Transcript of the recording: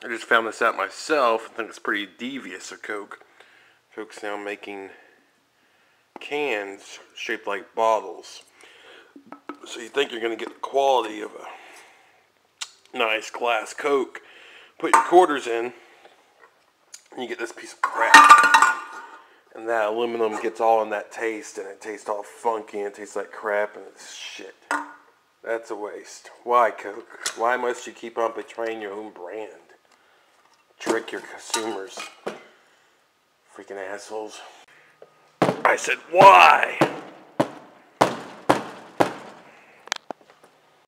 I just found this out myself. I think it's pretty devious of Coke. Coke's now making cans shaped like bottles. So you think you're going to get the quality of a nice glass Coke. Put your quarters in, and you get this piece of crap. And that aluminum gets all in that taste, and it tastes all funky, and it tastes like crap, and it's shit. That's a waste. Why, Coke? Why must you keep on betraying your own brand? Trick your consumers. Freaking assholes. I said, why?